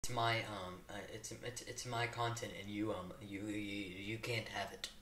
It's my it's my content, and you can't have it.